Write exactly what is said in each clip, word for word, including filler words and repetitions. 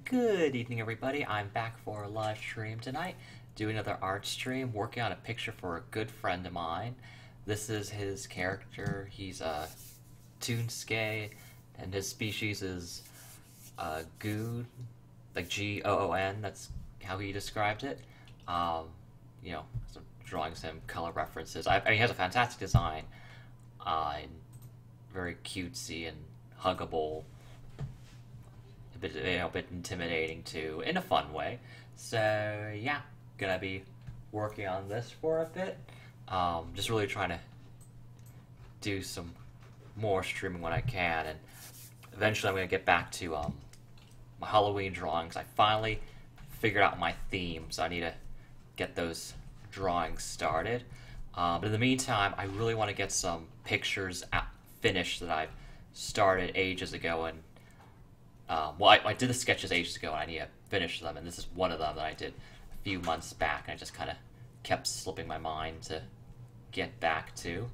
Good evening, everybody. I'm back for a live stream tonight, doing another art stream, working on a picture for a good friend of mine. This is his character. He's a Toonskay, and his species is uh, Goon, like G O O N. That's how he described it. Um, you know, some drawings, him color references. I, I mean, he has a fantastic design, uh, and very cutesy and huggable. A bit, you know, a bit intimidating too, in a fun way. So yeah, gonna be working on this for a bit. Um, just really trying to do some more streaming when I can, and eventually I'm gonna get back to um, my Halloween drawings. I finally figured out my theme, so I need to get those drawings started. Um, but in the meantime, I really want to get some pictures out, finished that I've started ages ago, and Um, well, I, I did the sketches ages ago, and I need to finish them, and this is one of them that I did a few months back, and I just kind of kept slipping my mind to get back to.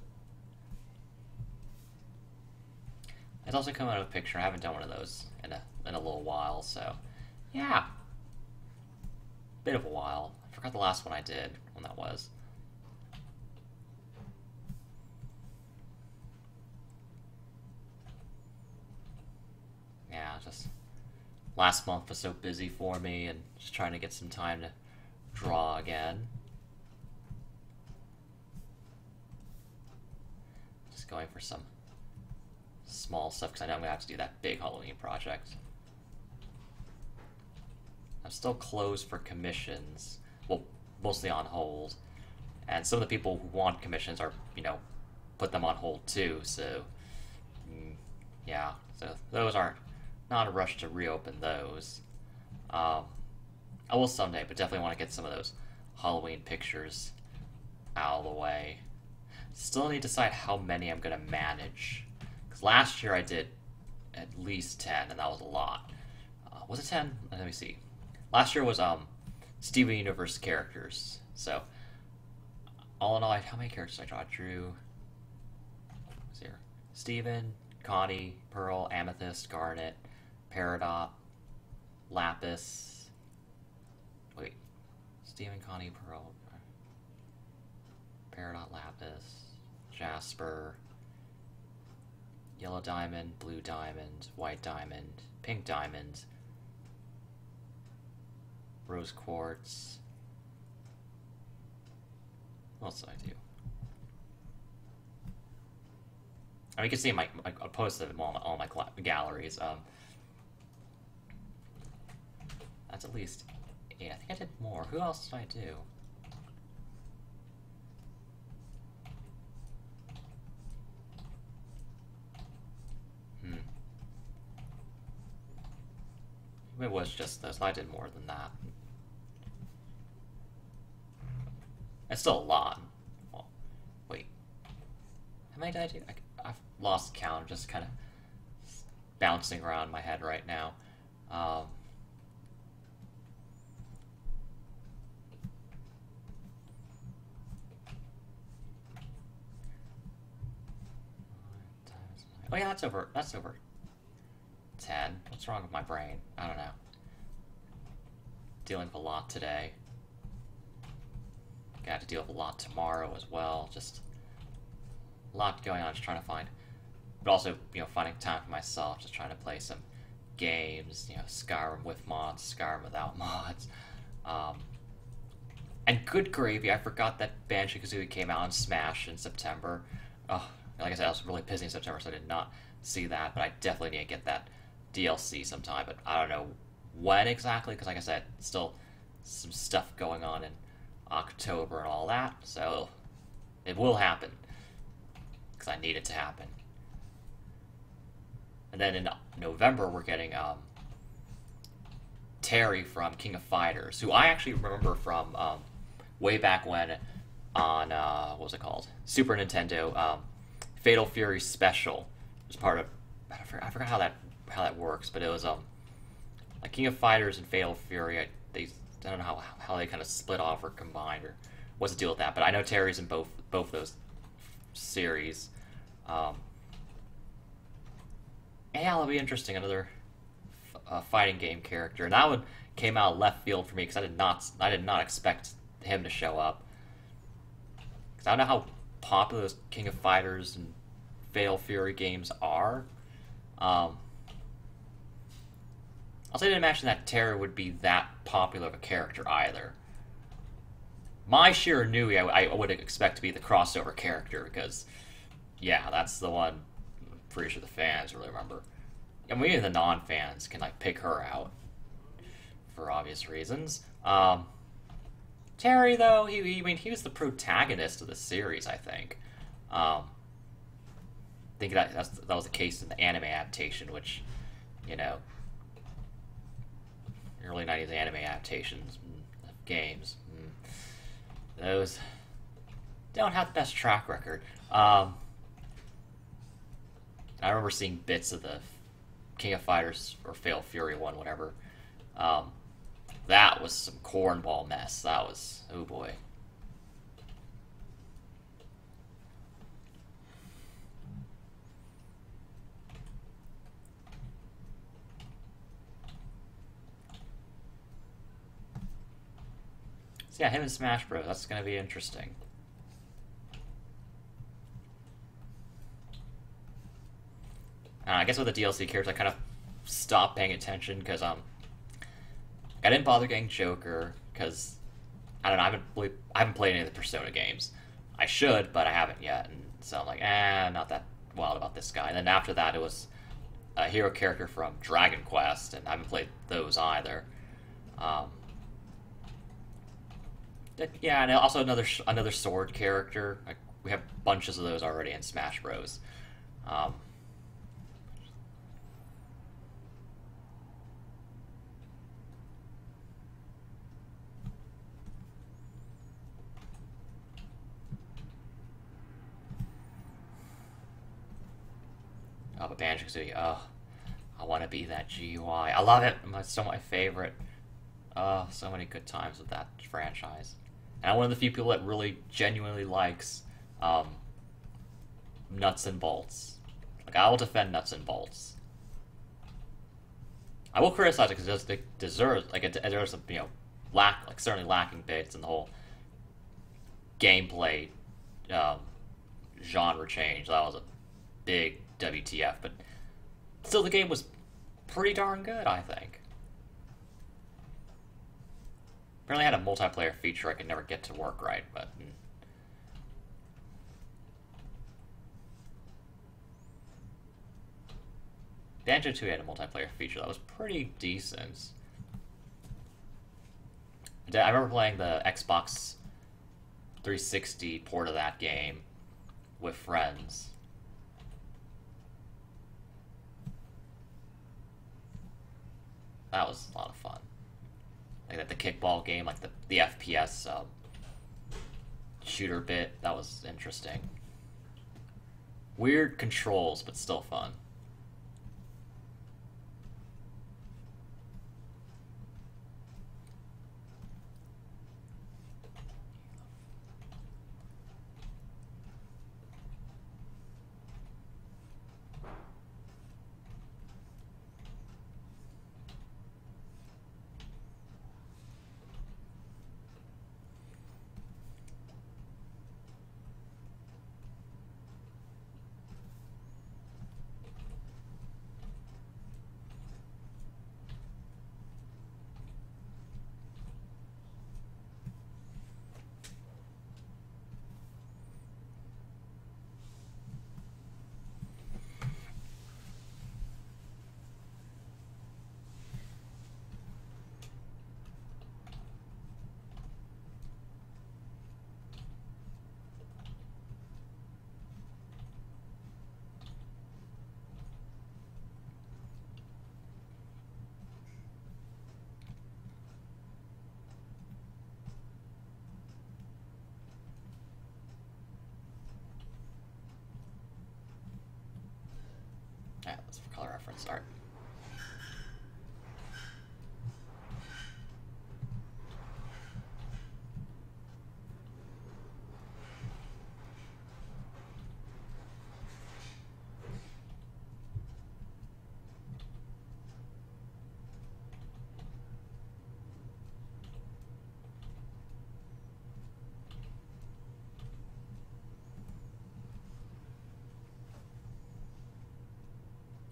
It's also come out of a picture. I haven't done one of those in a, in a little while, so yeah. Bit of a while. I forgot the last one I did, when that was. Yeah, just last month was so busy for me, and just trying to get some time to draw again. Just going for some small stuff, because I know I'm going to have to do that big Halloween project. I'm still closed for commissions. Well, mostly on hold. And some of the people who want commissions are, you know, put them on hold too, so mm, yeah, so those aren't not a rush to reopen those. Um, I will someday, but definitely want to get some of those Halloween pictures out of the way. Still need to decide how many I'm going to manage. Because last year I did at least ten, and that was a lot. Uh, was it ten? Let me see. Last year was um, Steven Universe characters. So, all in all, how many characters did I draw? I drew... What's here? Steven, Connie, Pearl, Amethyst, Garnet, Peridot, Lapis. Wait, Steven, Connie, Pearl, Peridot, Lapis, Jasper, Yellow Diamond, Blue Diamond, White Diamond, Pink Diamond, Rose Quartz. What else did I do? I mean, you can see my, my I posted them all, all my galleries. Um, that's at least eight. I think I did more. Who else did I do? Hmm. It was just those. I did more than that. It's still a lot. Well, wait. How many did I do? I, I've lost count. Just kind of bouncing around my head right now. Um, oh yeah, that's over. That's over ten. What's wrong with my brain? I don't know. Dealing with a lot today. Got to deal with a lot tomorrow as well. Just a lot going on. Just trying to find, but also, you know, finding time for myself. Just trying to play some games. You know, Skyrim with mods, Skyrim without mods. Um, and good gravy, I forgot that Banjo-Kazooie came out on Smash in September. Oh, like I said, I was really busy in September, so I did not see that. But I definitely need to get that D L C sometime. But I don't know when exactly, because like I said, still some stuff going on in October and all that, so it will happen because I need it to happen. And then in November we're getting um, Terry from King of Fighters, who I actually remember from um, way back when on uh, what was it called, Super Nintendo. um, Fatal Fury Special was part of, I forgot, I forgot how that how that works, but it was um like King of Fighters and Fatal Fury. I, they I don't know how, how they kind of split off or combined or what's the deal with that, but I know Terry's in both both those series. Um, yeah, it'll be interesting. Another a fighting game character, and that one came out left field for me because I did not I did not expect him to show up. Because I don't know how popular those King of Fighters and Fatal Fury games are. Um, also, I didn't imagine that Terry would be that popular of a character either. Mai Shiranui, I, I would expect to be the crossover character because, yeah, that's the one I'm pretty sure the fans really remember. And even the non-fans can like pick her out for obvious reasons. Um, Terry, though, he, he I mean he was the protagonist of the series, I think. Um, I think that that's, that was the case in the anime adaptation, which, you know, early nineties anime adaptations of games. Those don't have the best track record. Um, I remember seeing bits of the King of Fighters or Fatal Fury one, whatever. Um, that was some cornball mess. That was, oh boy. So yeah, him and Smash Bros. That's going to be interesting. Uh, I guess with the D L C characters, I kind of stopped paying attention because um, I didn't bother getting Joker because I don't know. I haven't played, I haven't played any of the Persona games. I should, but I haven't yet, and so I'm like, eh, not that wild about this guy. And then after that, it was a hero character from Dragon Quest, and I haven't played those either. Um, yeah, and also another another sword character. Like, we have bunches of those already in Smash Bros. Um, Oh, but Banjo-Kazooie, oh, I want to be that G U I. I love it. It's still my favorite. Oh, so many good times with that franchise. And I'm one of the few people that really genuinely likes um, Nuts and Bolts. Like, I will defend Nuts and Bolts. I will criticize it because it deserves, like, it deserves, you know, lack, like, certainly lacking bits in the whole gameplay um, genre change. That was a big W T F, but still the game was pretty darn good, I think. Apparently had a multiplayer feature I could never get to work right, but... Mm. Banjo-Tooie had a multiplayer feature that was pretty decent. I remember playing the Xbox three sixty port of that game with friends. That was a lot of fun. Like that, the kickball game, like the, the F P S uh, shooter bit, that was interesting. Weird controls, but still fun. Yeah, that's for color reference art.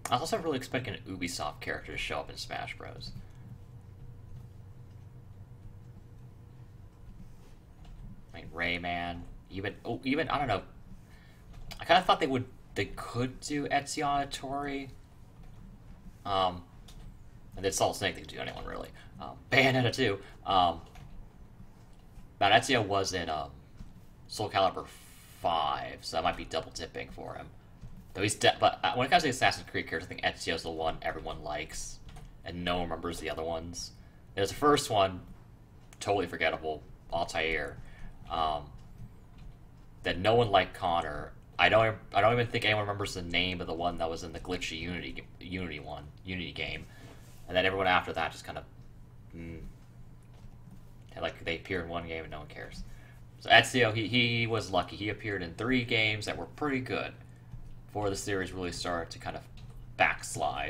I was also really expecting an Ubisoft character to show up in Smash Bros. I mean, Rayman, even oh, even I don't know. I kind of thought they would they could do Ezio Auditore. Um, and it's Solid Snake they could do anyone really. Um, Bayonetta too. Um, but Ezio was in um, Soul Calibur five, so that might be double dipping for him. Though he's de- but uh, when it comes to Assassin's Creed characters, I think Ezio's the one everyone likes, and no one remembers the other ones. There's the first one, totally forgettable, Altair. Um, that no one liked Connor. I don't. I don't even think anyone remembers the name of the one that was in the glitchy Unity Unity one Unity game, and then everyone after that just kind of, mm, like they appear in one game and no one cares. So Ezio, he he was lucky. He appeared in three games that were pretty good before the series really started to kind of backslide.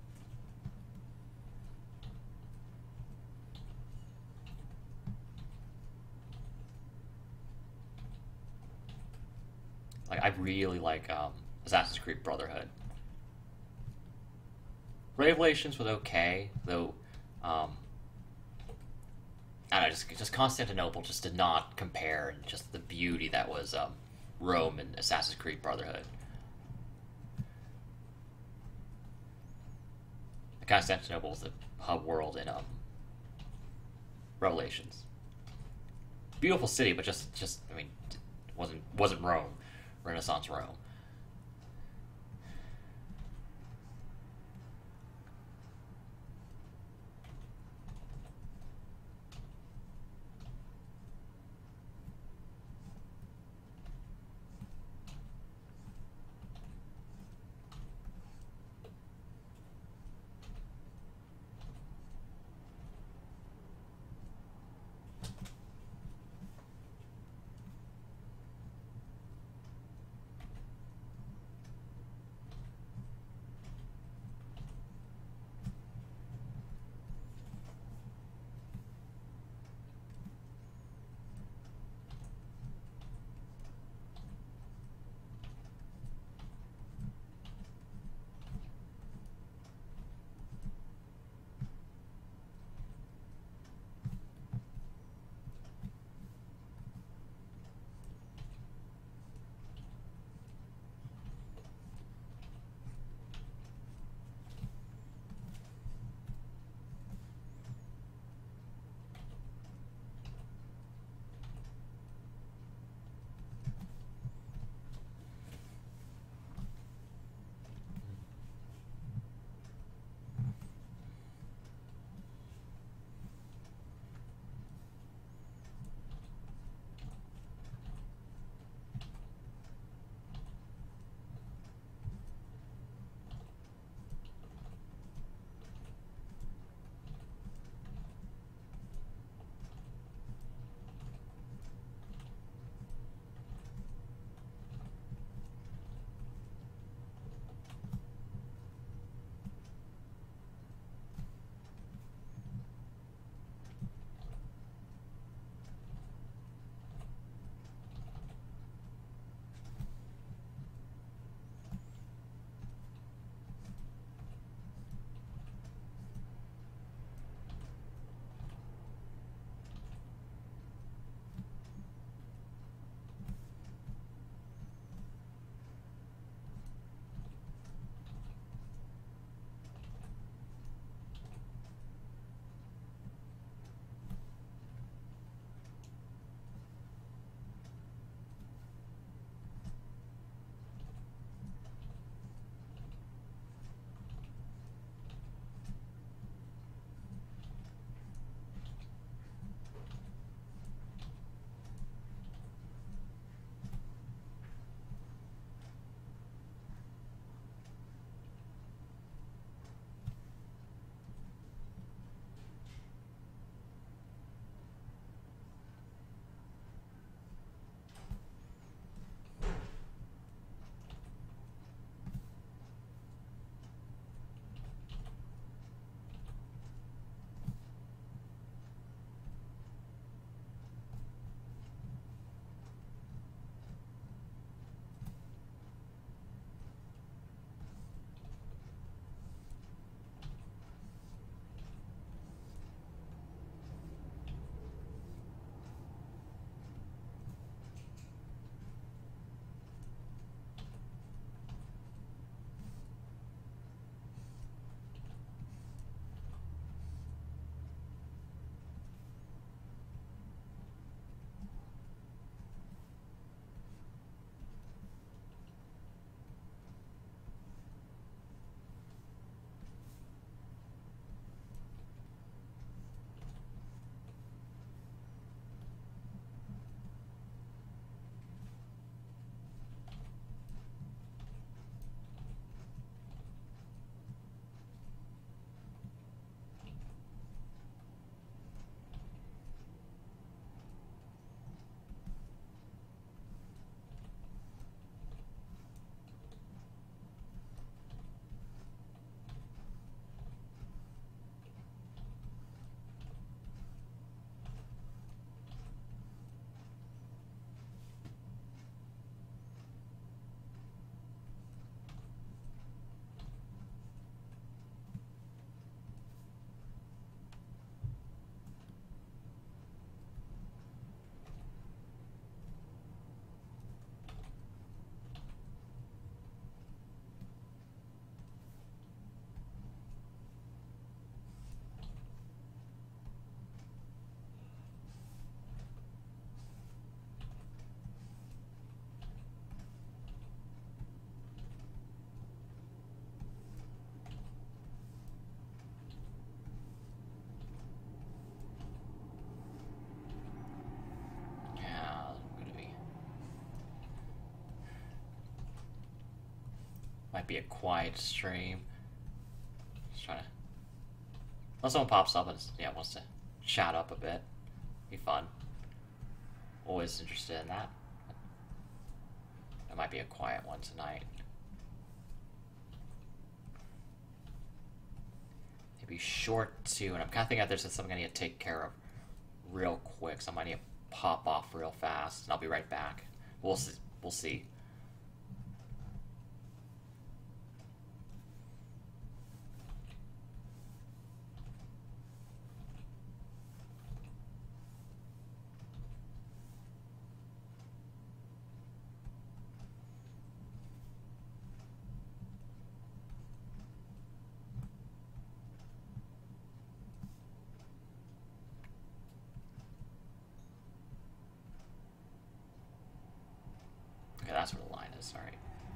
Like I really like um, Assassin's Creed Brotherhood. Revelations was okay, though. Um, I don't know, just just Constantinople just did not compare, and just the beauty that was um, Rome and Assassin's Creed Brotherhood. Constantinople is the hub world in um, Revelations. Beautiful city, but just just I mean, wasn't wasn't Rome, Renaissance Rome. be a quiet stream. Just trying to. Unless someone pops up and yeah wants to chat up a bit, be fun. Always interested in that. It might be a quiet one tonight. Maybe short too, and I'm kind of thinking that there's something I need to take care of real quick. So I might need to pop off real fast, and I'll be right back. We'll see. We'll see. Okay, that's where the line is. All right.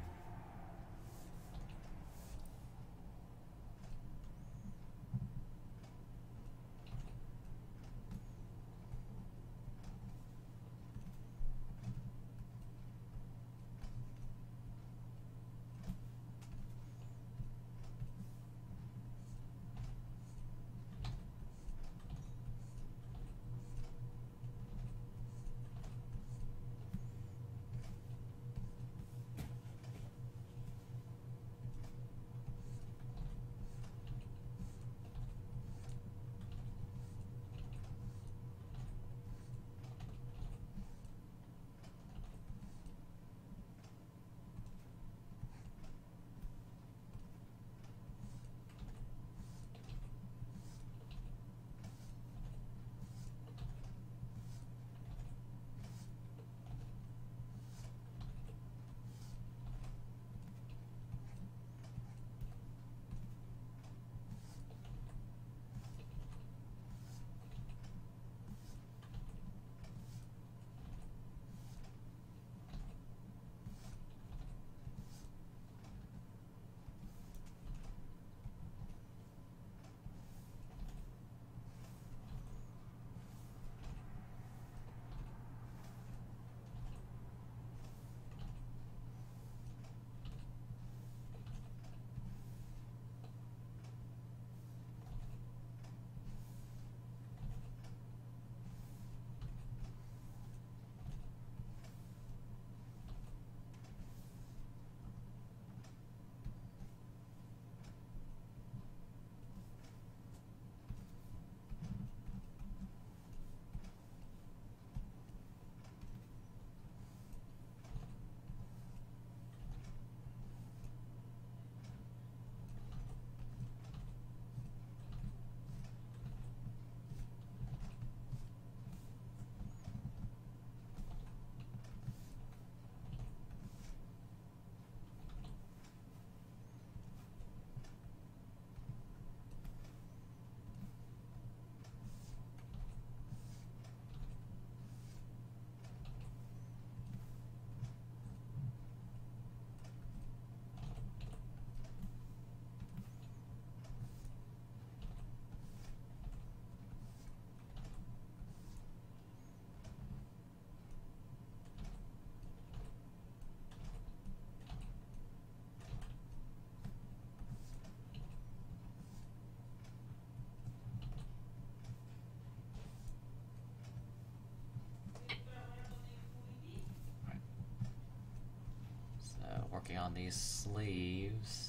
Working on these sleeves.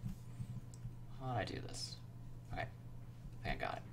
How do I do this? Okay, I think I got it.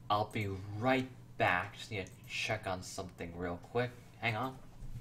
I'll be right back. Just need to check on something real quick. Hang on.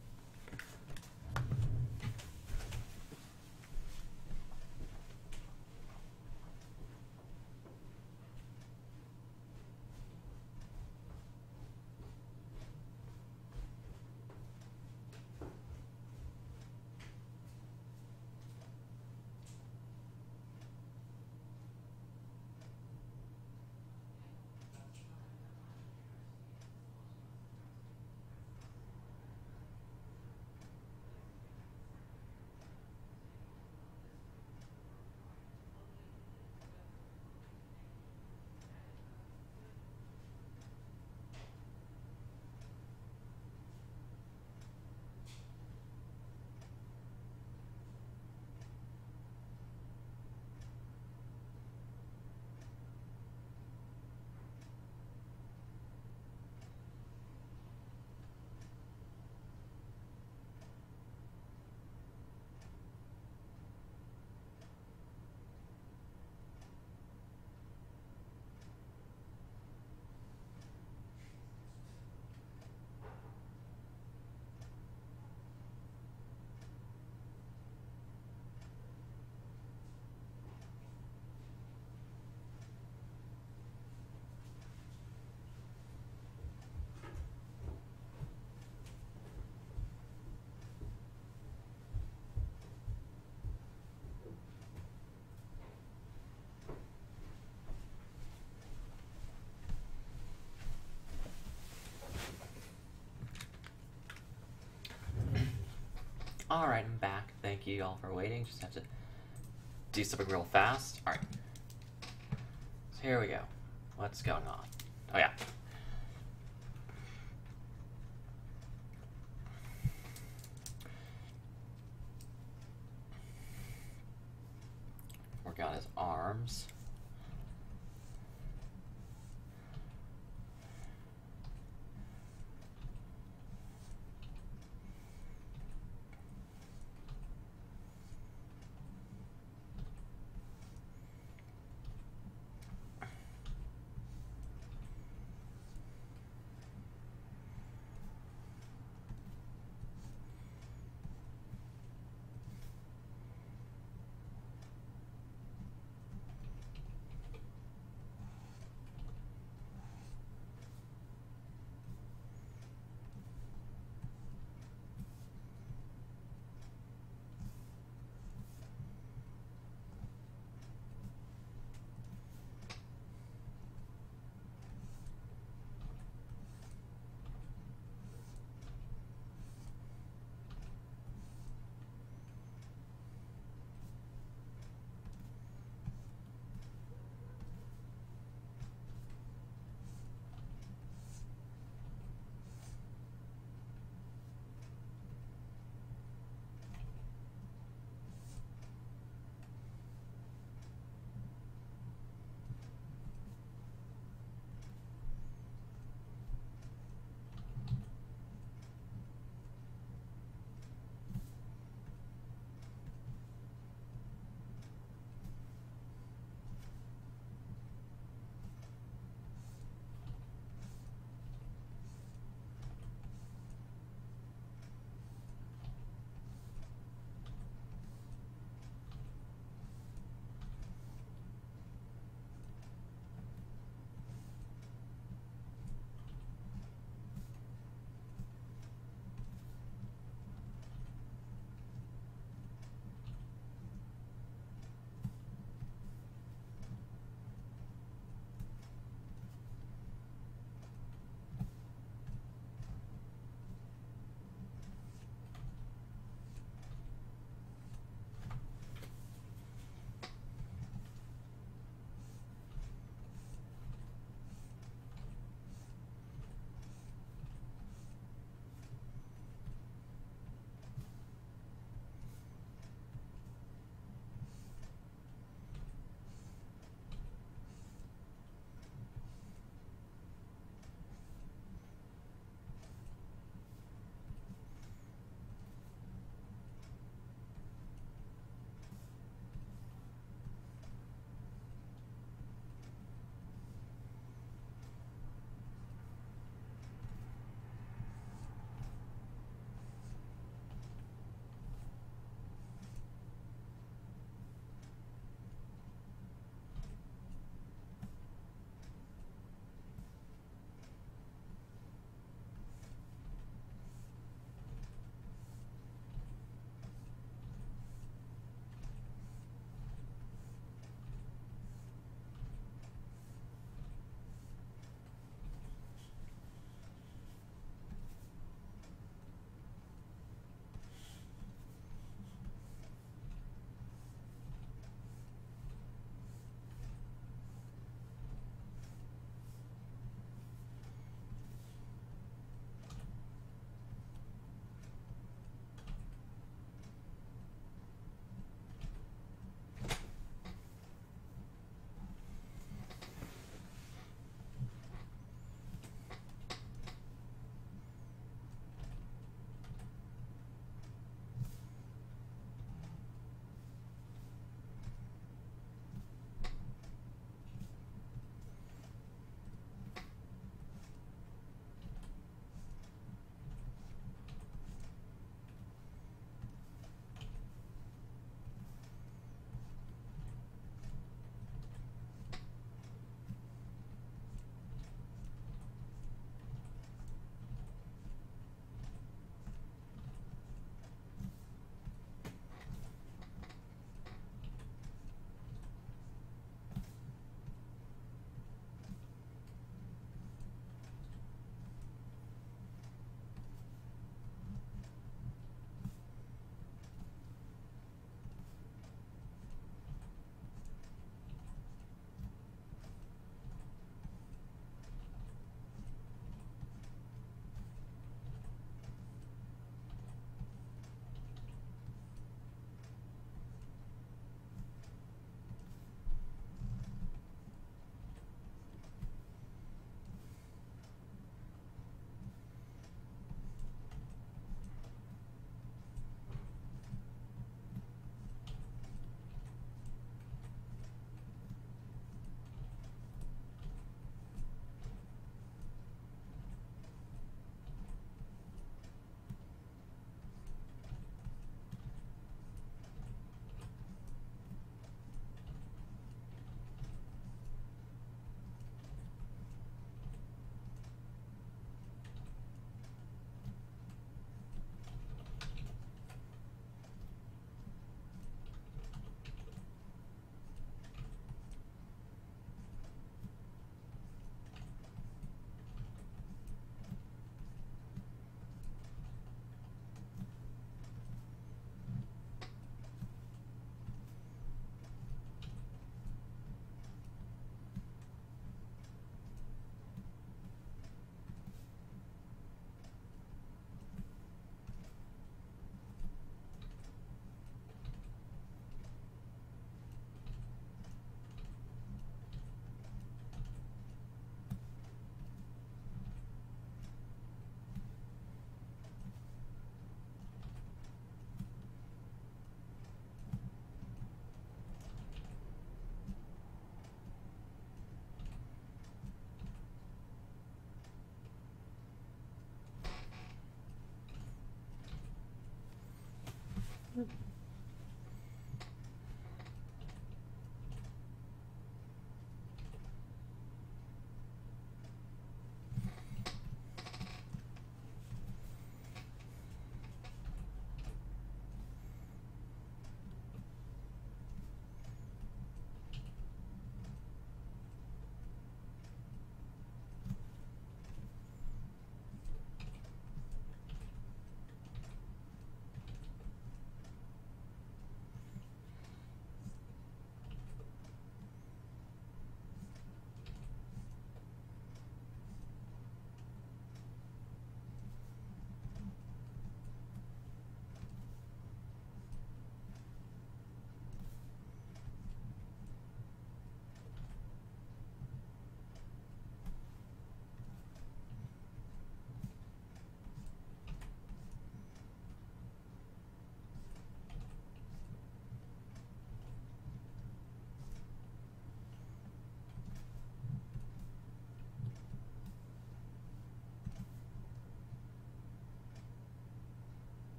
Alright, I'm back. Thank you all for waiting. Just have to do something real fast. Alright. So here we go. What's going on? Oh yeah. Work out his arms.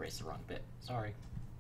erased the wrong bit. Sorry.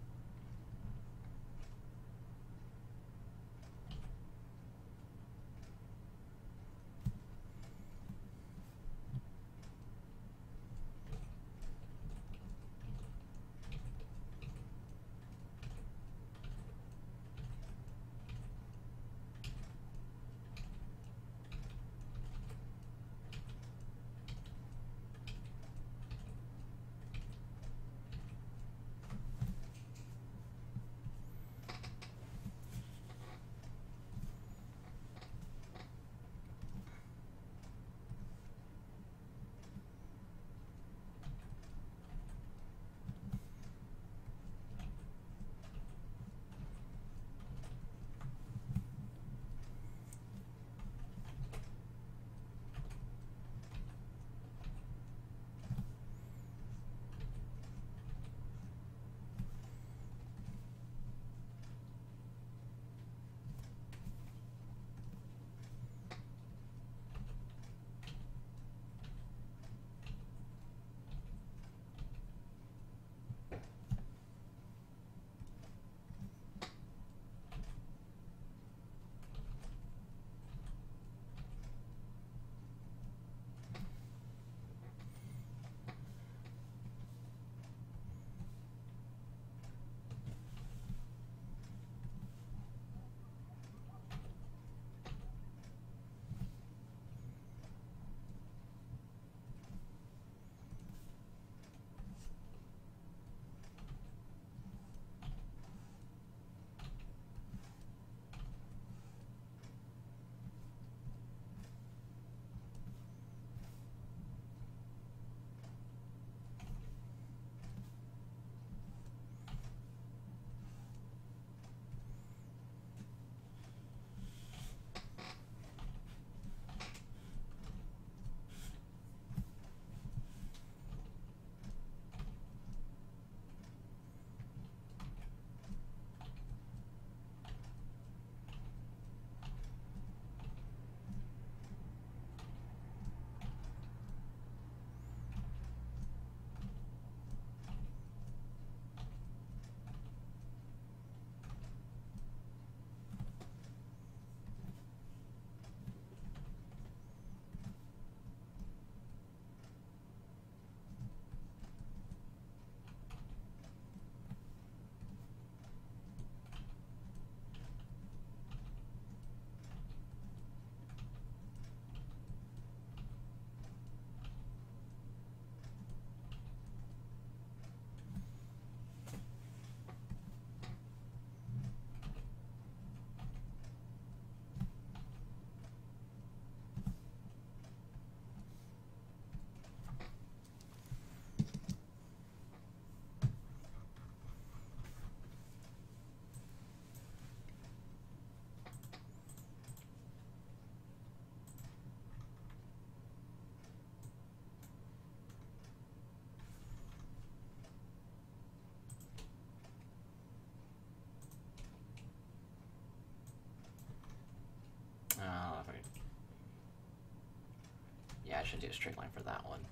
Yeah, I should do a straight line for that one.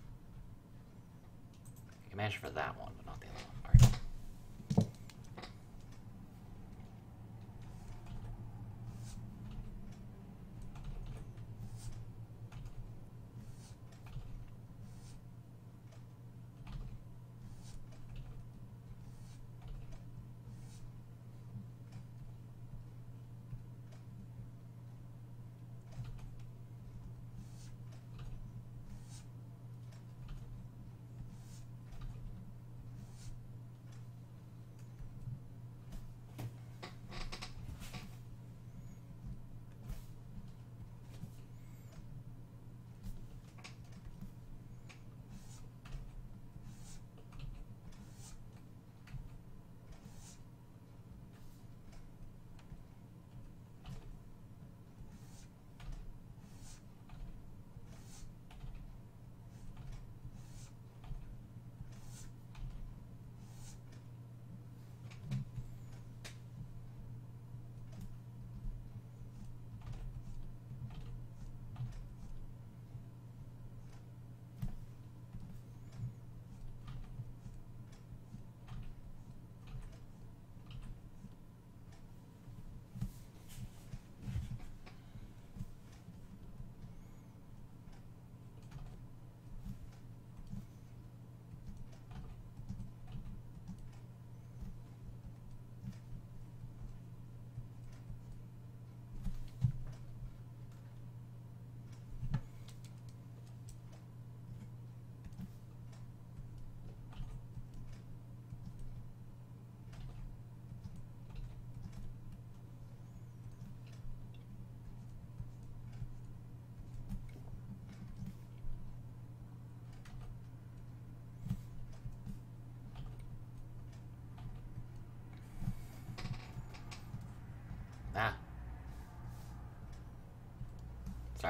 I can manage for that one, but not the other one. Alright.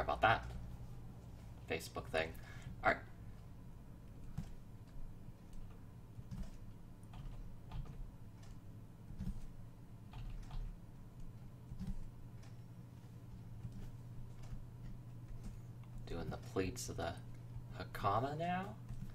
Sorry about that. Facebook thing. Alright. Doing the pleats of the Hakama now.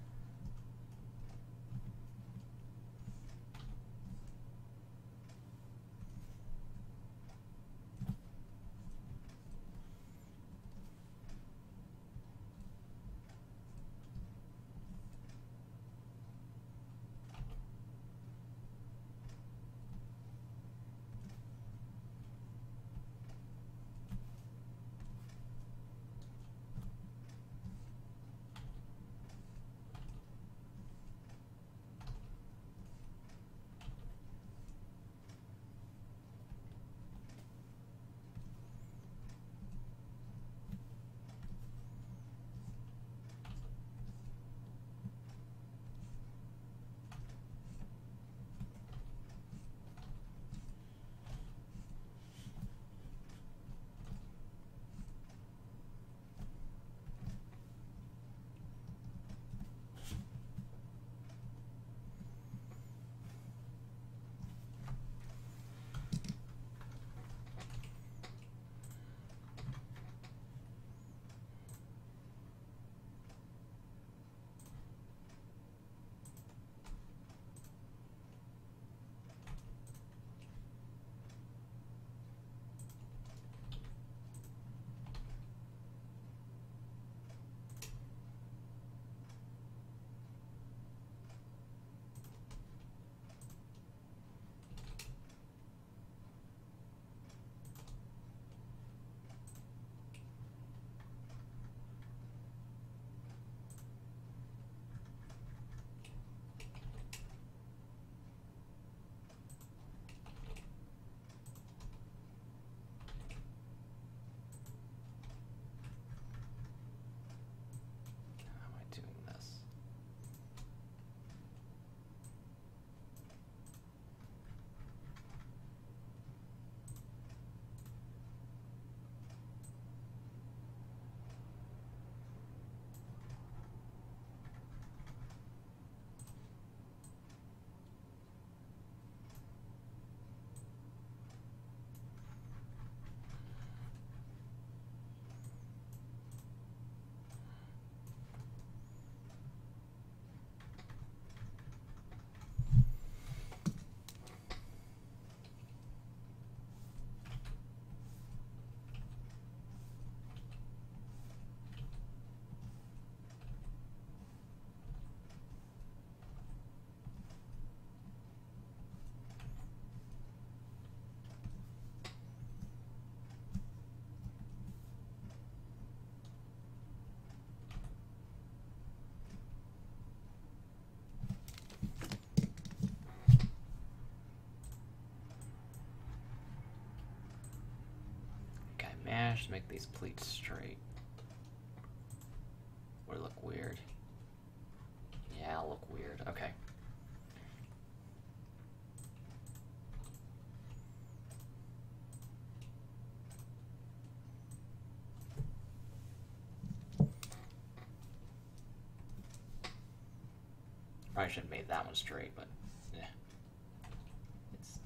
Managed to make these pleats straight. Would it look weird? Yeah, it'll look weird. Okay. Probably should have made that one straight, but yeah. It's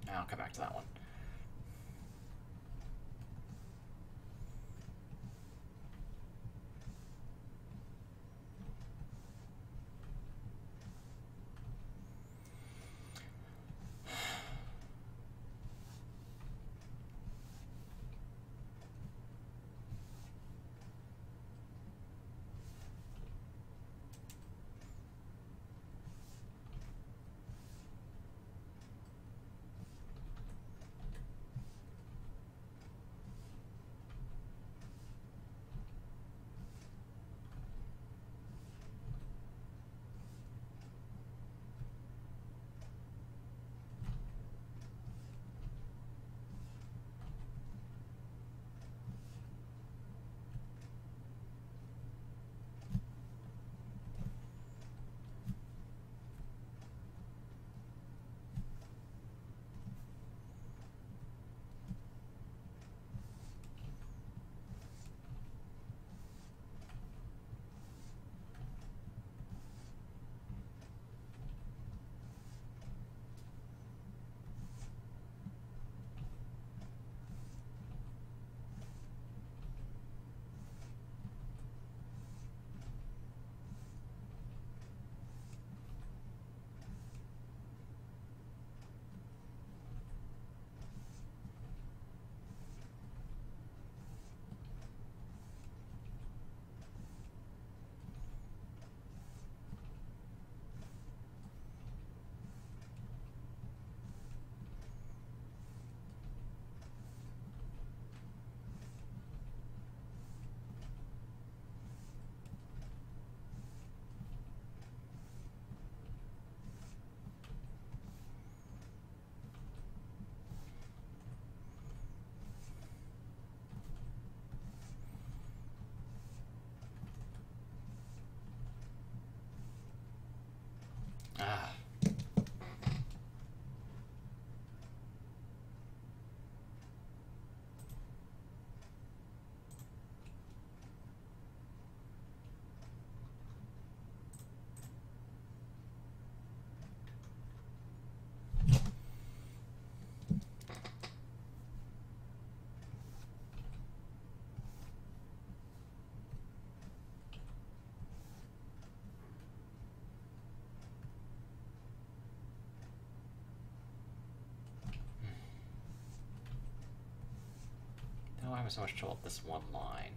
I'll come back to that one. Ah. No, I have so much trouble with this one line.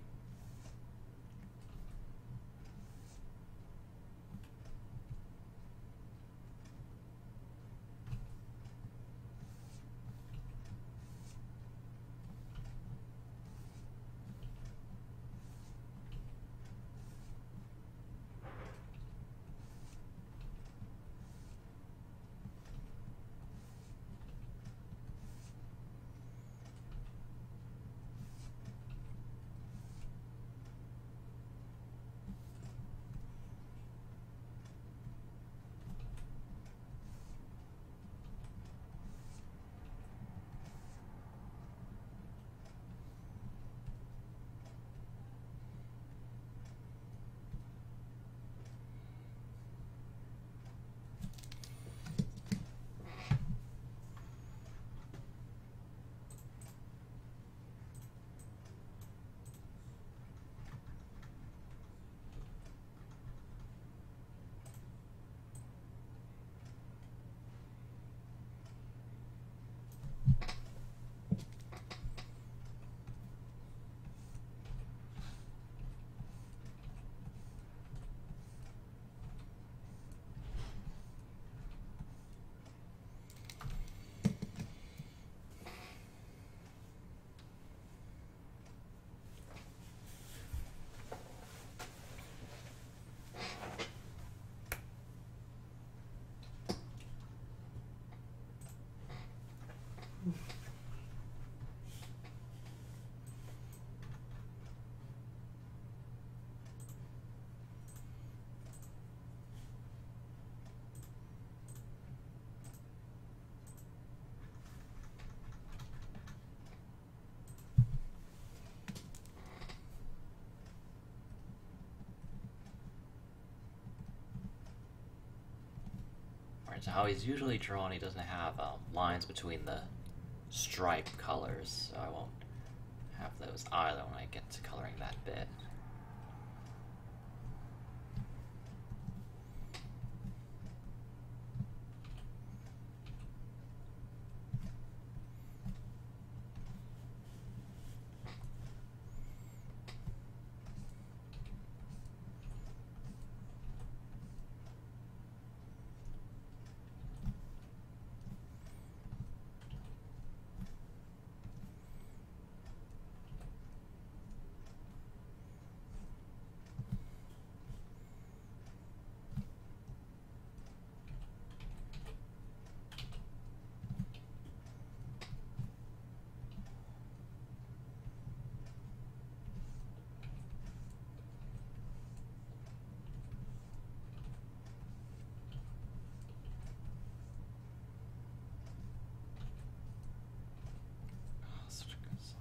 And so how he's usually drawn, he doesn't have um, lines between the stripe colors, so I won't have those either when I get to coloring that bit. Such a good song.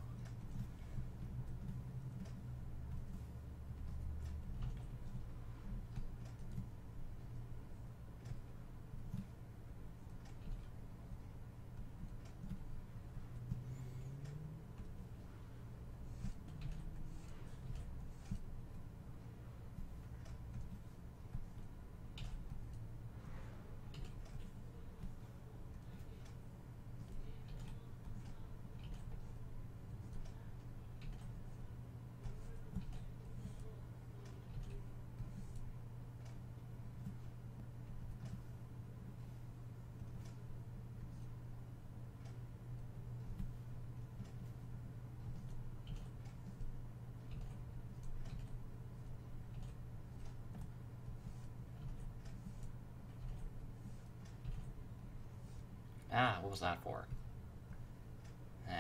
Ah, what was that for? Eh.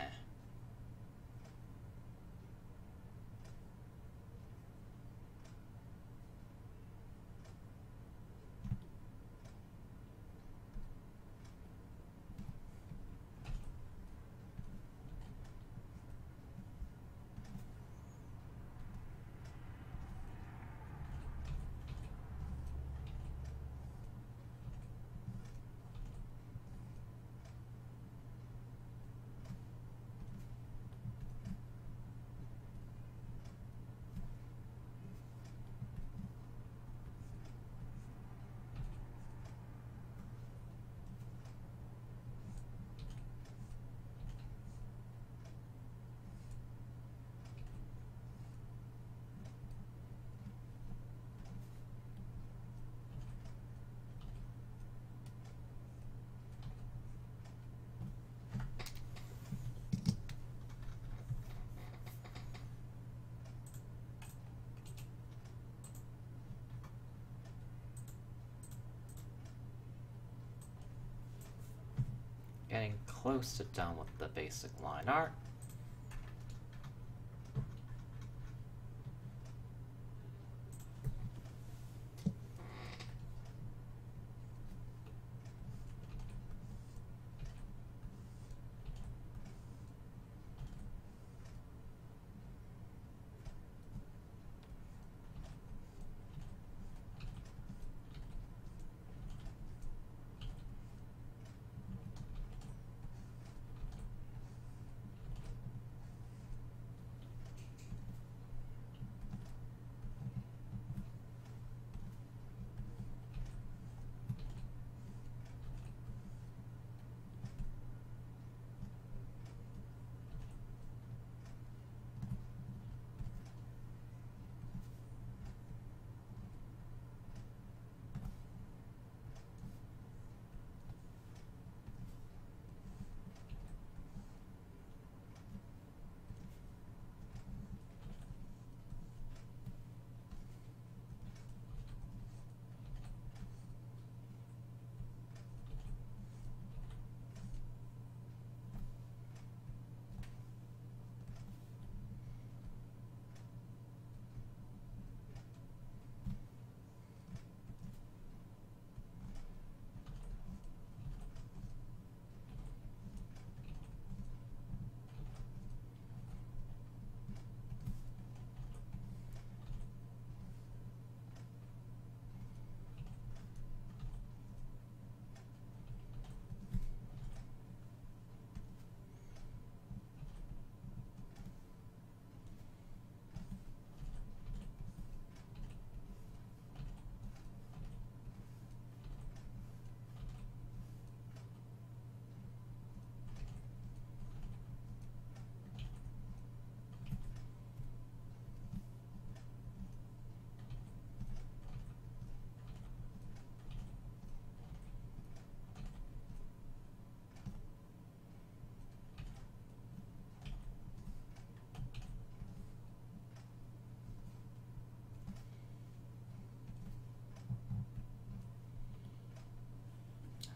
Getting close to done with the basic line art.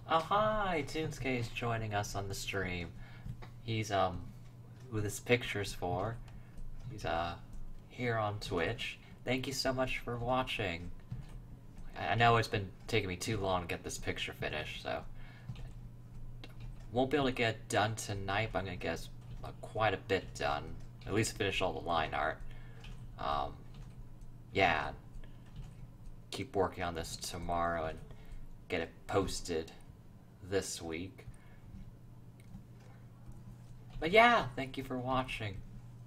Oh hi, Toonsuke is joining us on the stream. He's um who this picture's for. He's uh here on Twitch. Thank you so much for watching. I I know it's been taking me too long to get this picture finished, so won't be able to get it done tonight, but I'm gonna get uh, quite a bit done. At least finish all the line art. Um, yeah, keep working on this tomorrow and get it posted this week. But yeah, thank you for watching.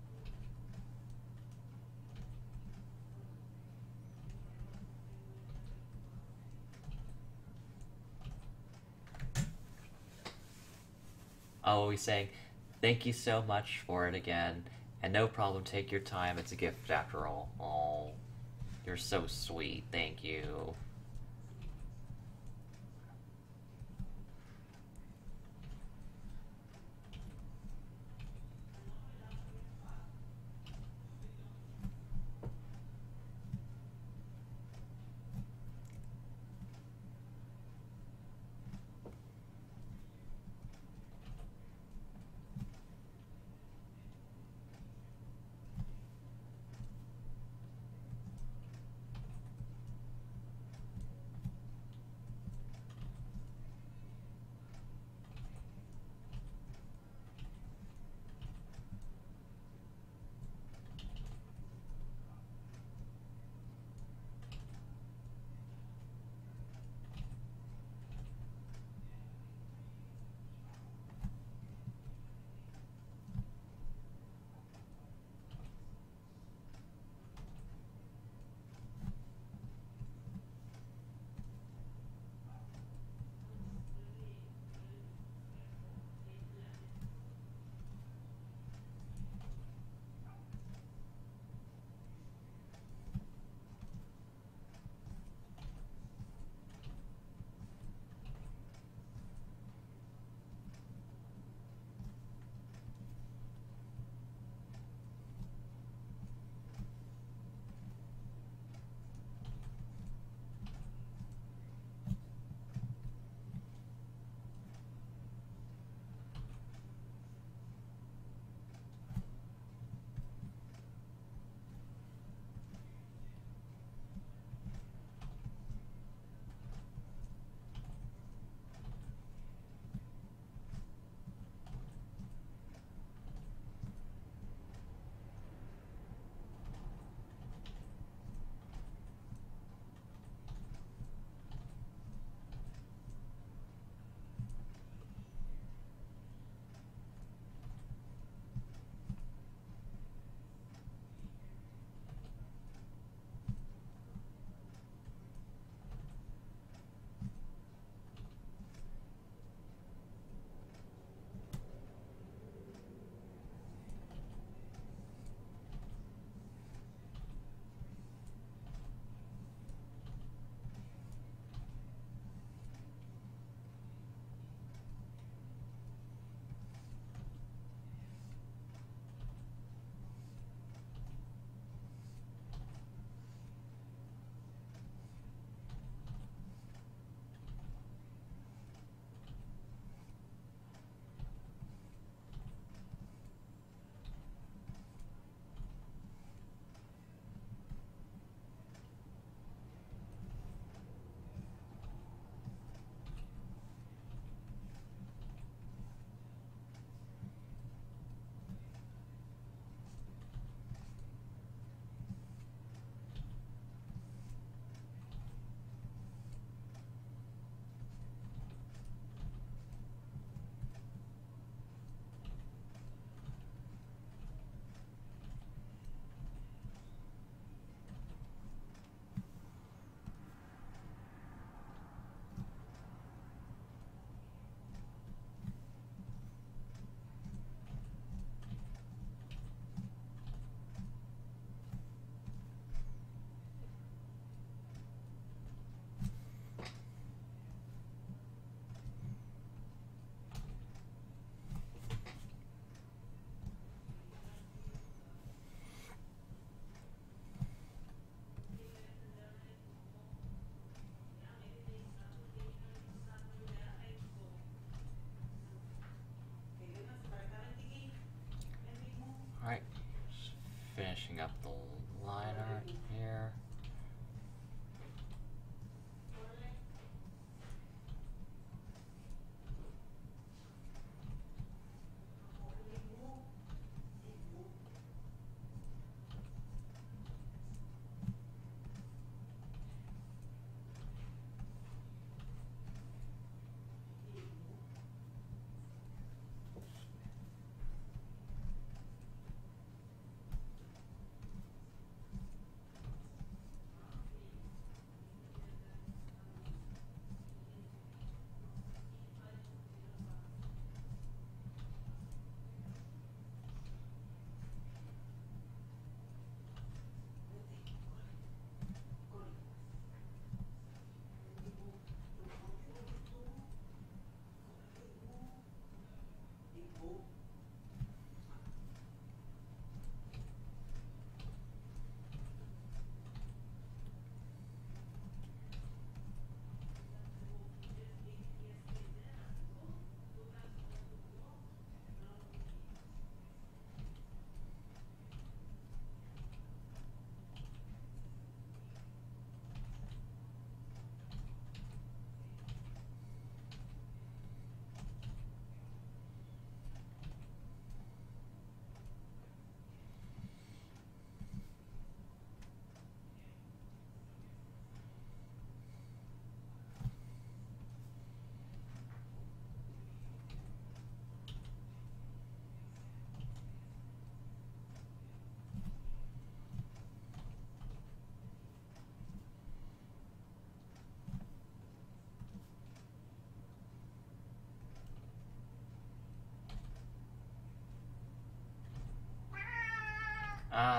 Oh, he's saying, thank you so much for it again, and no problem, take your time, it's a gift after all. Oh, you're so sweet, thank you.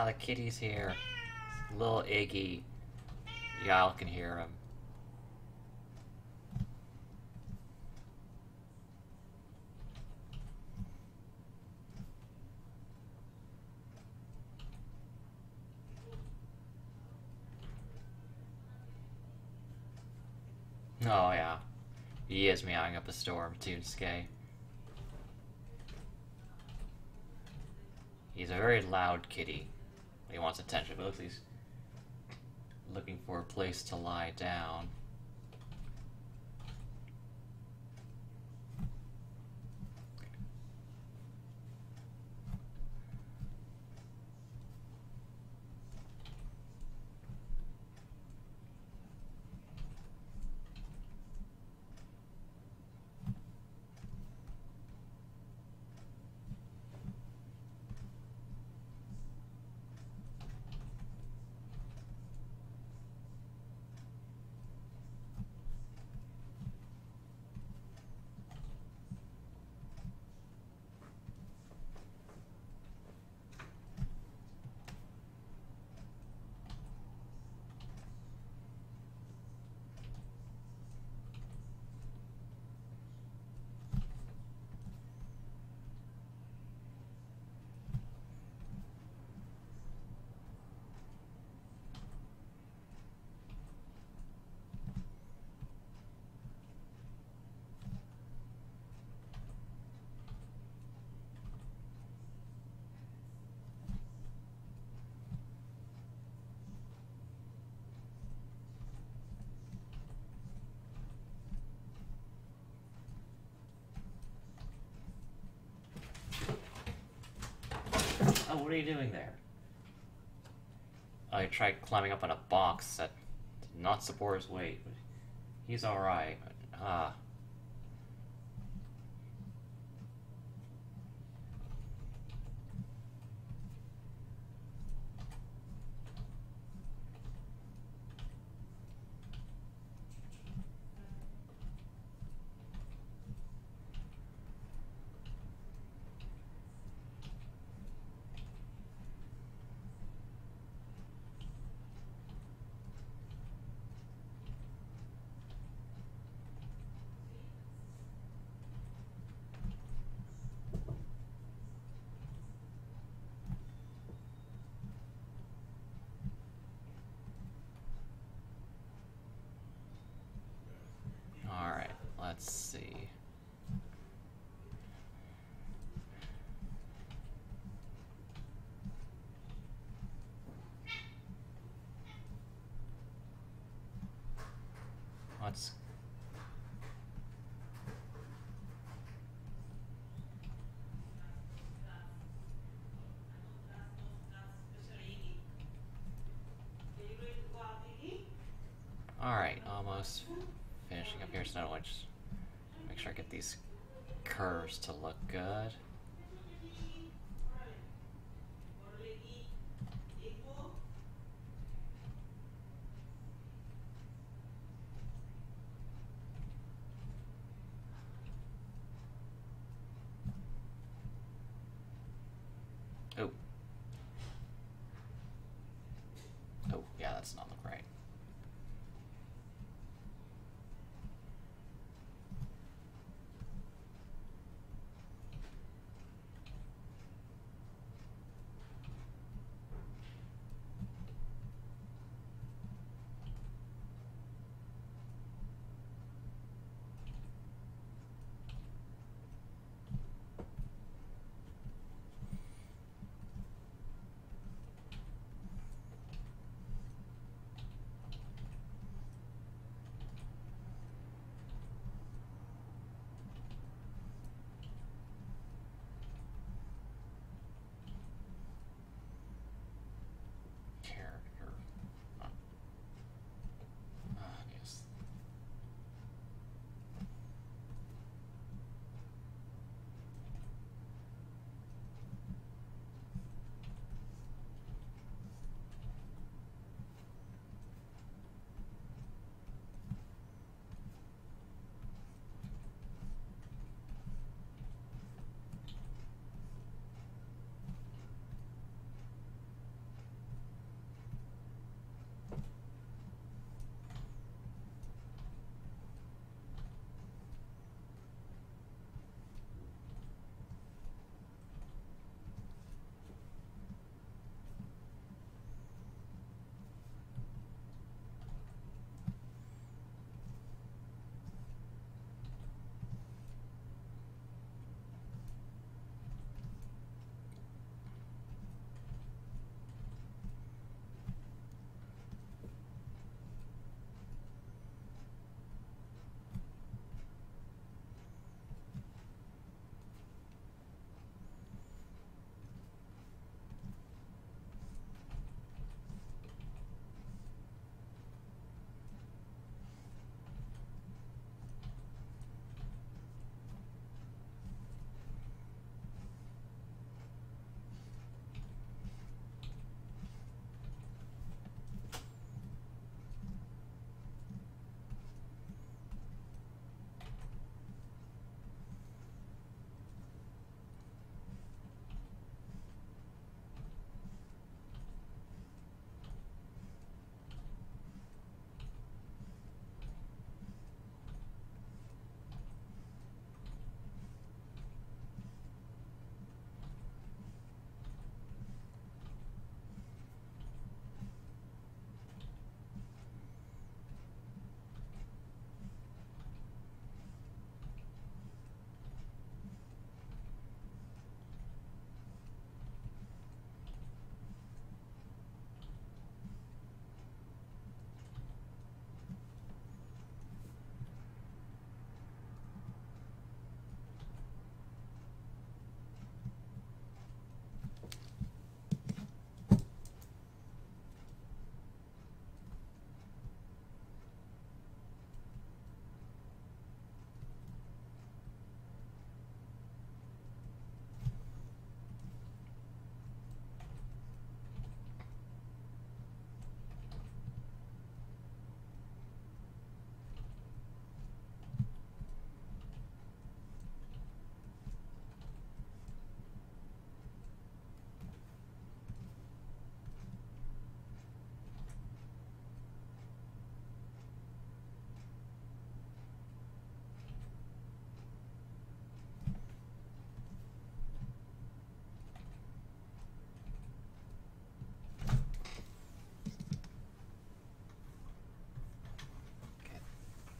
the kitty's here. Little Iggy. Y'all can hear him. Oh yeah. He is meowing up a storm, Toonsuke. He's a very loud kitty. He wants attention, but looks like he's looking for a place to lie down. Oh, what are you doing there? I tried climbing up on a box that did not support his weight. But he's alright. Ah. Alright, let's see. Let's... Alright, almost finishing up here, so now I just make sure I get these curves to look good. Oh. Oh, yeah, that's not look right.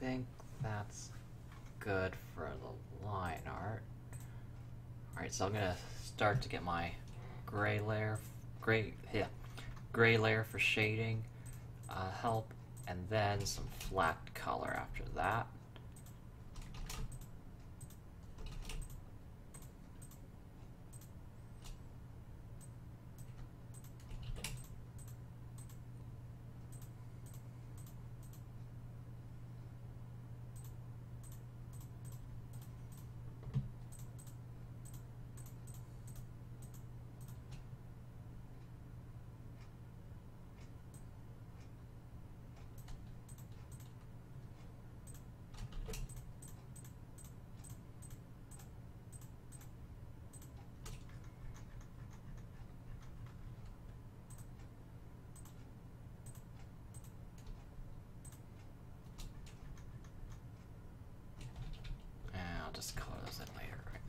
think that's good for the line art. Alright, so I'm gonna start to get my gray layer, gray, yeah, gray layer for shading uh, help, and then some flat color after that. I'll just color those in later, right?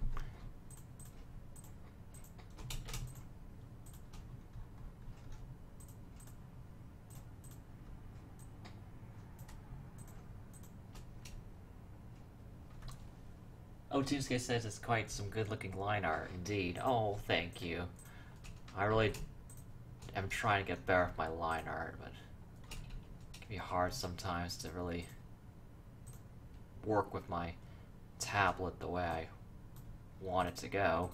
Oh, Toonsuke says it's quite some good-looking line art, indeed. Oh, thank you. I really am trying to get better with my line art, but it can be hard sometimes to really work with my tablet the way I want it to go.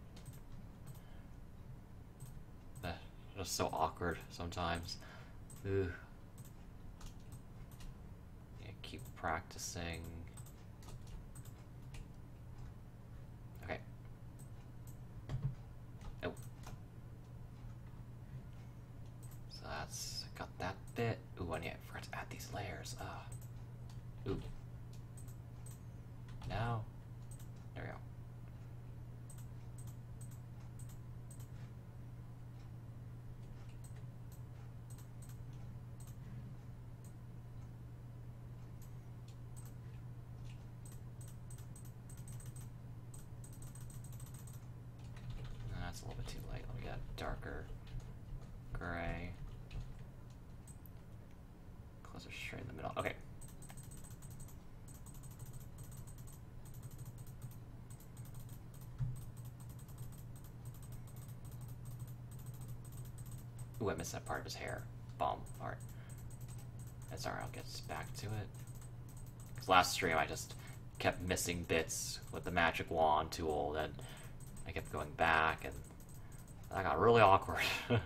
Uh, It's just so awkward sometimes. Ooh. Yeah, keep practicing. Okay. Oh. So that's got that bit. Ooh, and yeah, I forgot to add these layers. Ah. Ooh. Now, there we go. That's a little bit too light. Let me get a darker gray. Closer straight in the middle. Okay. Ooh, I missed that part of his hair. Bomb. Alright. That's alright, I'll get back to it. Because last stream I just kept missing bits with the magic wand tool, then I kept going back, and that got really awkward.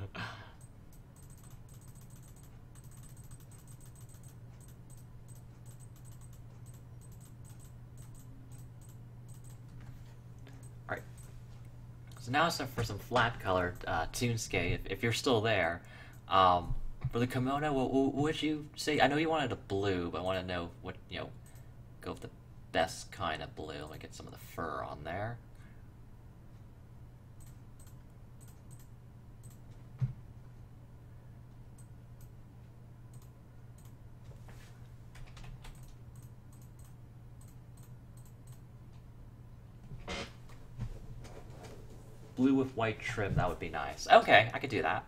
Alright. So now it's time for some flat colored uh, Toonsuke, if, if you're still there. Um, for the kimono, what, what would you say? I know you wanted a blue, but I want to know what, you know, go with the best kind of blue. Let me get some of the fur on there. Blue with white trim, that would be nice. Okay, I could do that.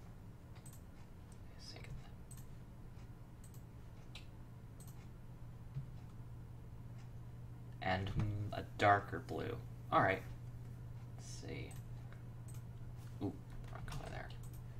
And mm, a darker blue. Alright. Let's see. Ooh, wrong color there.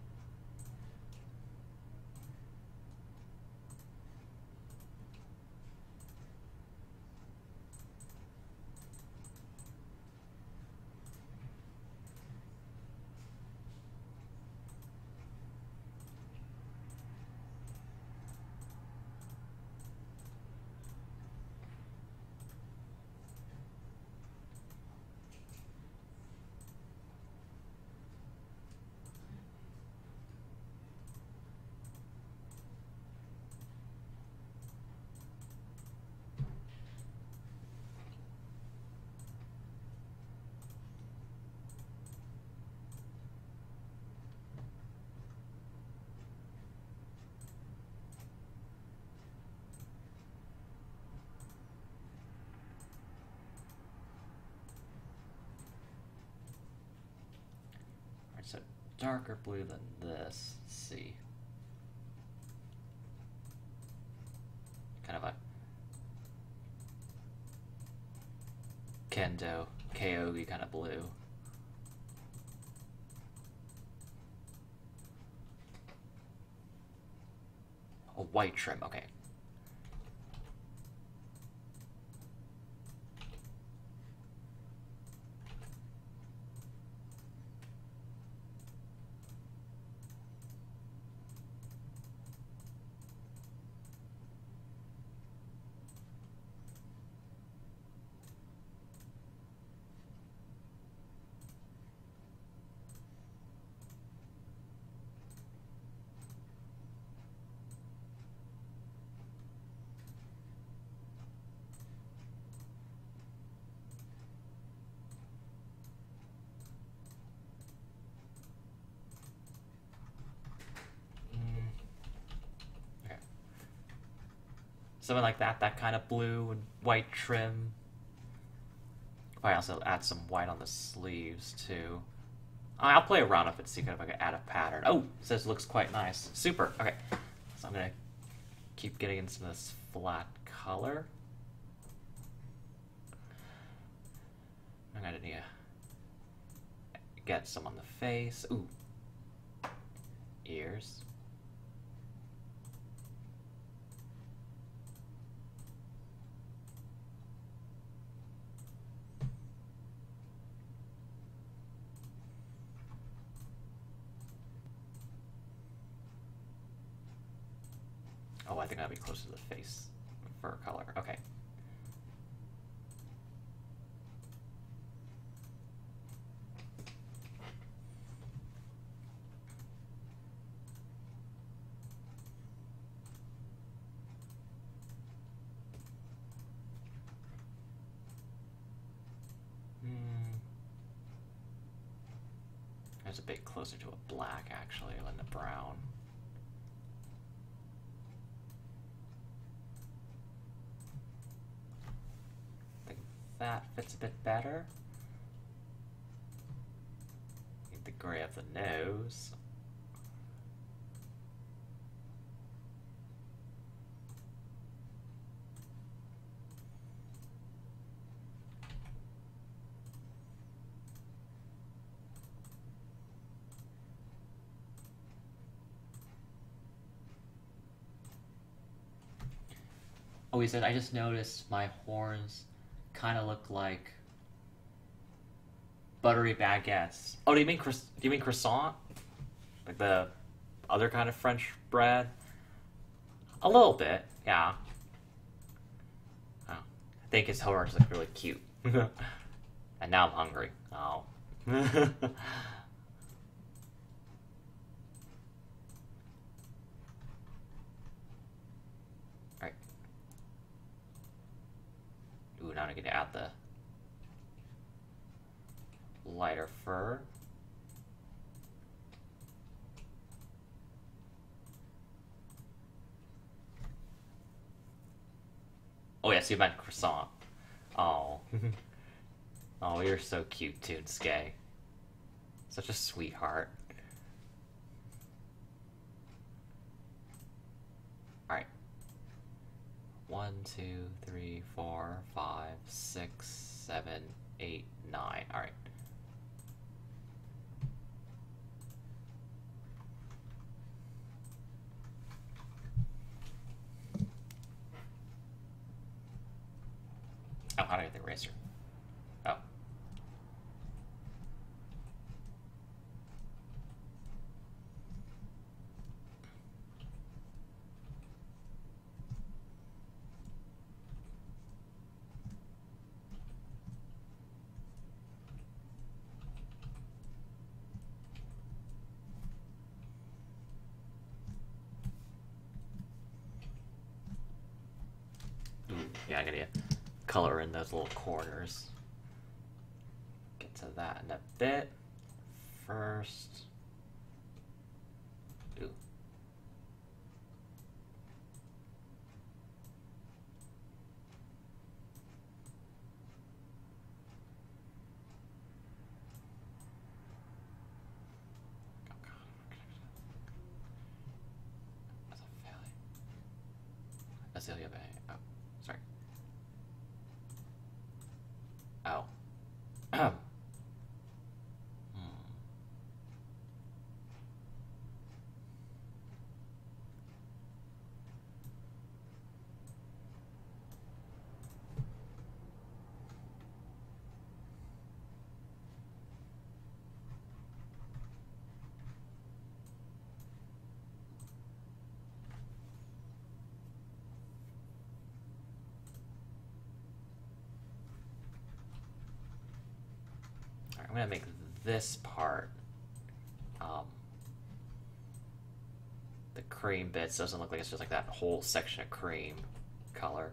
So darker blue than this. Let's see. Kind of a Kendo, Kyogi kind of blue. A white trim, okay. Something like that, that kind of blue and white trim. I also add some white on the sleeves too. I'll play around with it, see if I can add a pattern. Oh, it says it looks quite nice. Super. Okay, so I'm gonna keep getting into this flat color. I'm gonna need to get some on the face. Ooh, ears. Oh, I think I'll be close to the face fur color. Okay. Hmm. That's a bit closer to a black, actually, than the brown. That fits a bit better. Need the gray of the nose. Oh, he said, I just noticed my horns kind of look like buttery baguettes. Oh, do you mean do you mean croissant? Like the other kind of French bread? A little bit, yeah. Oh, I think his horns look really cute. And now I'm hungry. Oh. Alright. Ooh, now I get to add the lighter fur. Oh yes, you meant croissant. Oh. Oh, you're so cute, Toonsuke. Such a sweetheart. Alright. One, two, three, four, five, six, seven, eight, nine. Alright. Oh, how do I get the eraser? Oh. Ooh, yeah, I gotta color in those little corners. Get to that in a bit. First. Ooh. That's a failure. Azalea Bay. Oh, sorry. Oh. Alright, I'm gonna make this part um, the cream bits. Doesn't look like it's just like that whole section of cream color.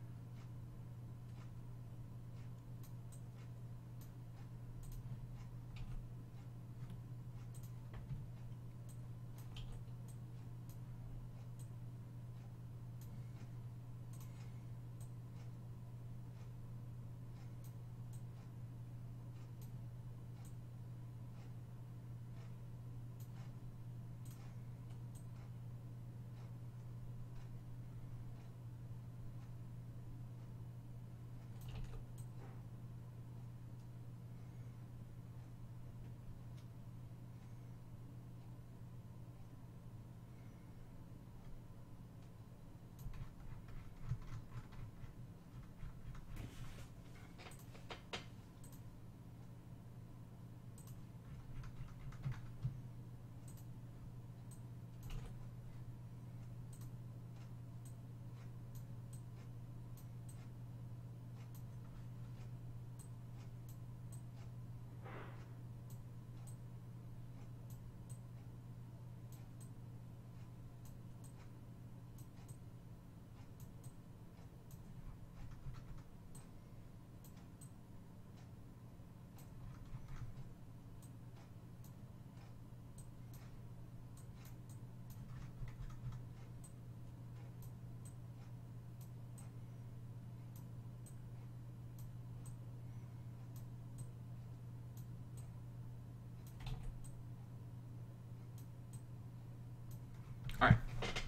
Alright.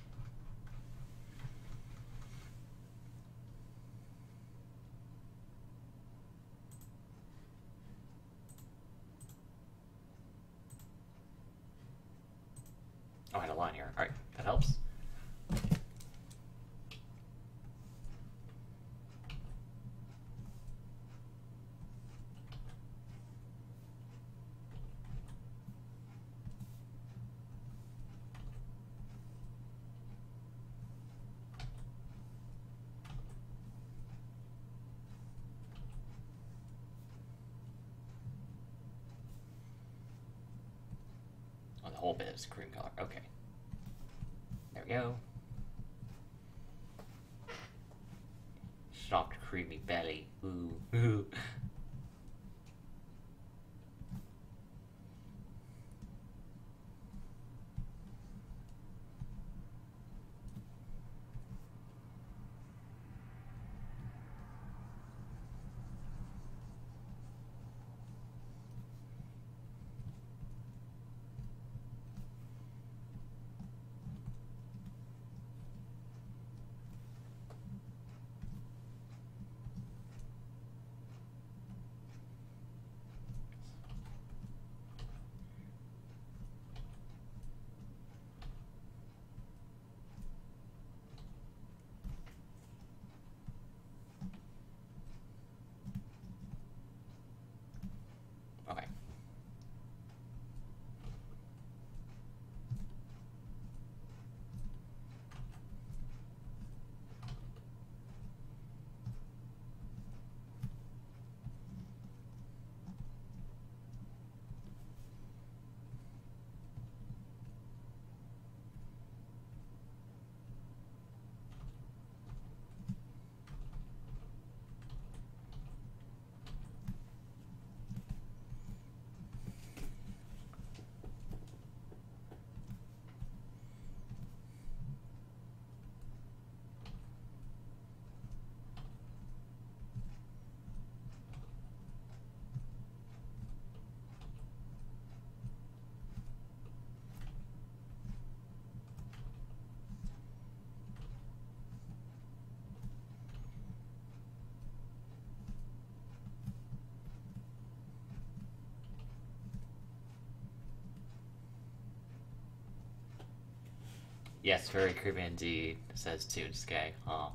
Oh, I had a line here. Alright, that helps. Oh, the whole bit is cream color. Okay. There we go. Soft, creamy belly. Ooh, ooh. Okay. Yes, very creepy indeed, says Toonsuke. Oh.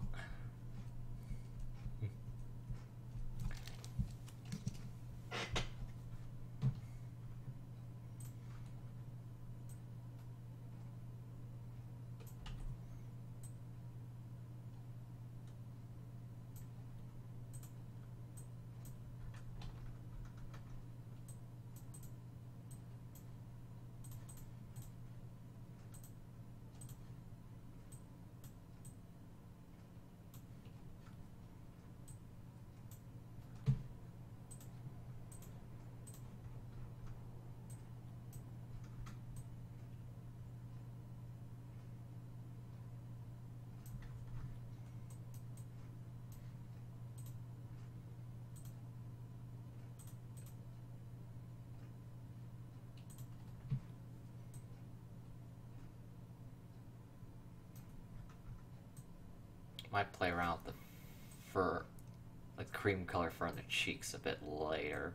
Might play around with the fur, like cream color fur on the cheeks a bit later.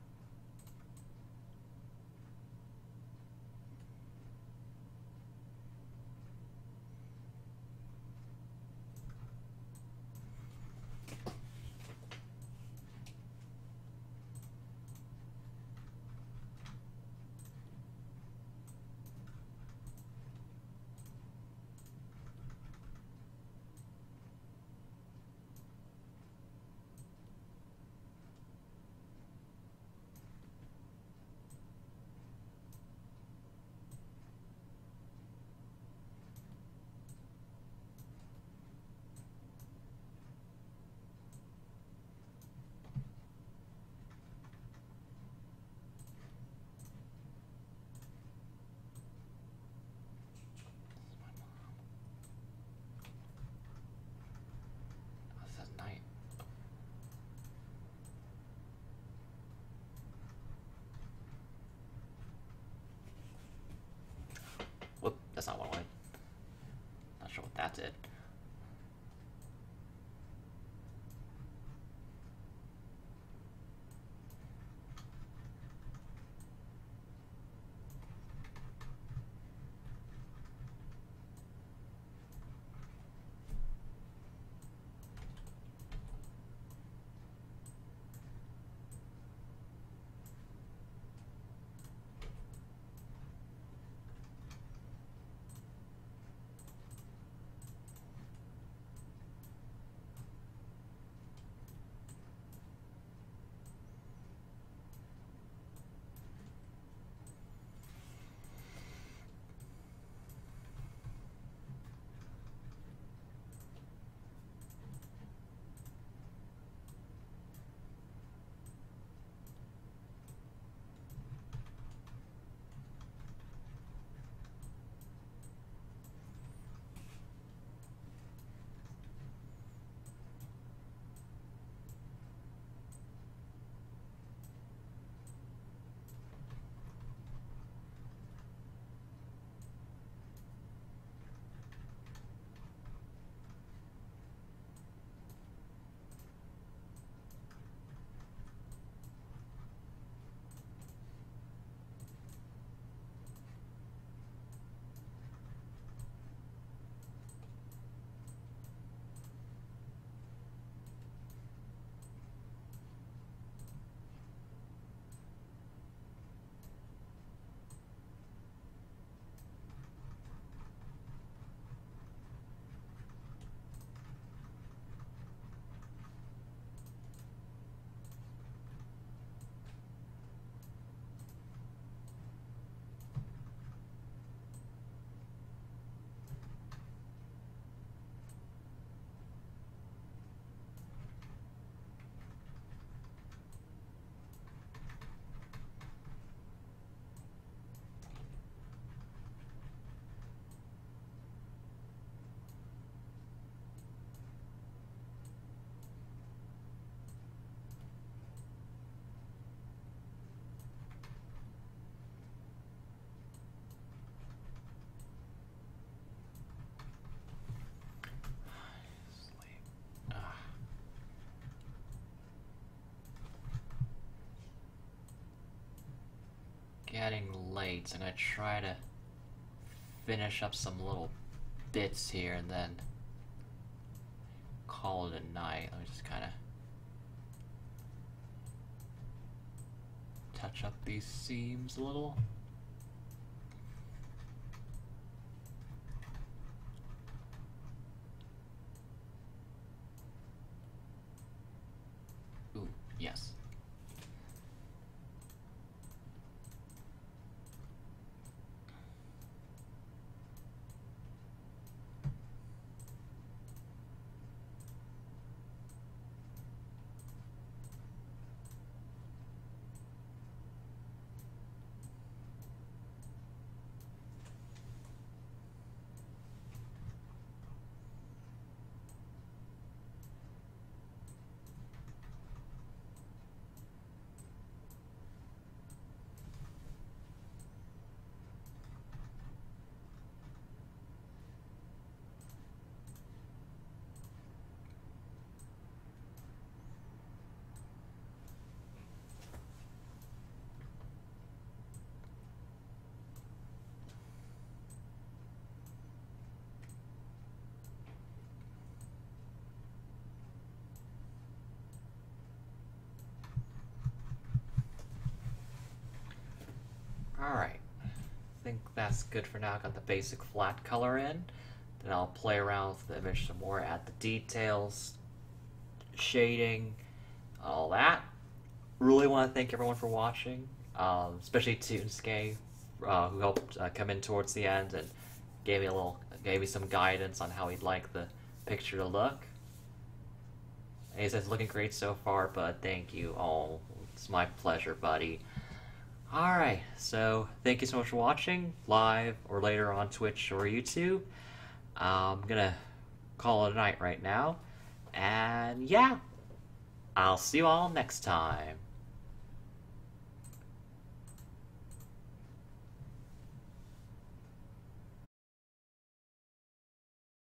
Whoop, that's not what I wanted. Not sure what that did. Getting late, so I'm gonna try to finish up some little bits here and then call it a night. Let me just kind of touch up these seams a little. Ooh, yes. Alright, I think that's good for now. Got the basic flat color in. Then I'll play around with the image some more, add the details, shading, all that. Really want to thank everyone for watching, um, especially Toonsuke, uh, who helped uh, come in towards the end and gave me a little, gave me some guidance on how he'd like the picture to look. And he says it's looking great so far, but thank you. Oh, it's my pleasure, buddy. Alright, so thank you so much for watching, live or later on Twitch or YouTube. I'm gonna call it a night right now. And yeah, I'll see you all next time.